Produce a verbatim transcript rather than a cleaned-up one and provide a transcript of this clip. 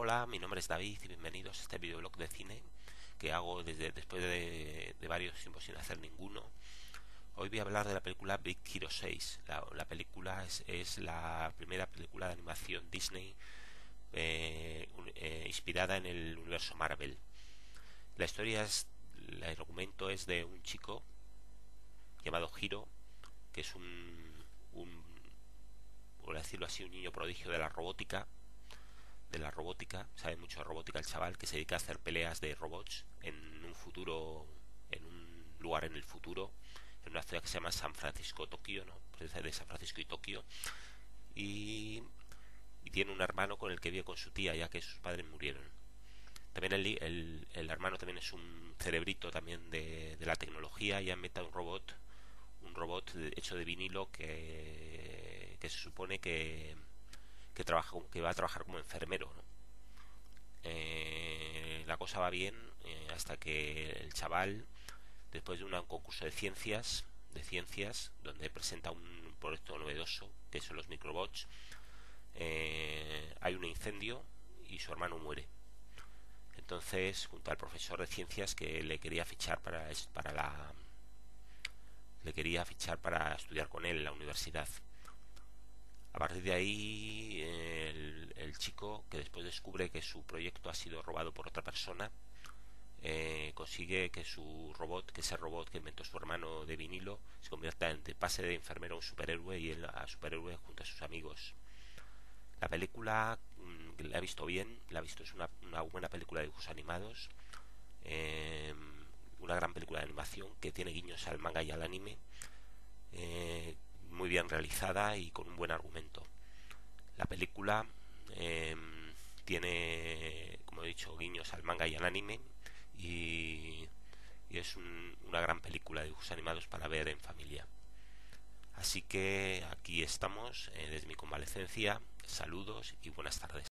Hola, mi nombre es David y bienvenidos a este videoblog de cine que hago desde después de, de varios tiempos sin hacer ninguno. Hoy voy a hablar de la película Big Hero seis. La, la película es, es la primera película de animación Disney eh, un, eh, inspirada en el universo Marvel. La historia es, el argumento es de un chico llamado Hiro, que es un, un por decirlo así, un niño prodigio de la robótica de la robótica, sabe mucho de robótica el chaval, que se dedica a hacer peleas de robots en un futuro, en un lugar en el futuro, en una ciudad que se llama San Francisco, Tokio, ¿no? Pues de San Francisco y Tokio, y, y tiene un hermano con el que vive con su tía, ya que sus padres murieron. También el, el, el hermano también es un cerebrito también de, de la tecnología y ha inventado un robot, un robot hecho de vinilo que, que se supone que que trabaja que va a trabajar como enfermero, ¿no? Eh, la cosa va bien eh, hasta que el chaval, después de un concurso de ciencias de ciencias donde presenta un proyecto novedoso que son los microbots, eh, hay un incendio y su hermano muere. Entonces, junto al profesor de ciencias que le quería fichar para, para la le quería fichar para estudiar con él en la universidad. A partir de ahí, el, el chico, que después descubre que su proyecto ha sido robado por otra persona, eh, consigue que su robot, que ese robot que inventó su hermano de vinilo, se convierta en, pase de enfermero a un superhéroe y él a superhéroe junto a sus amigos. La película mmm, la he visto bien, la he visto, es una, una buena película de dibujos animados, eh, una gran película de animación que tiene guiños al manga y al anime, eh, muy bien realizada y con un buen argumento. La película eh, tiene, como he dicho, guiños al manga y al anime y, y es un, una gran película de dibujos animados para ver en familia. Así que aquí estamos eh, desde mi convalecencia. Saludos y buenas tardes.